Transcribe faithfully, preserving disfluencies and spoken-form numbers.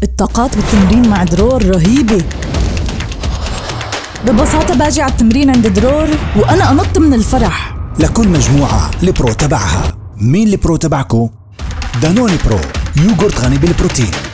الطاقات بالتمرين مع درور رهيبة. ببساطة باجي على التمرين عند درور وأنا أنط من الفرح. لكل مجموعة البرو تبعها. مين البرو تبعكو؟ دانوني برو، يوغورت غني بالبروتين.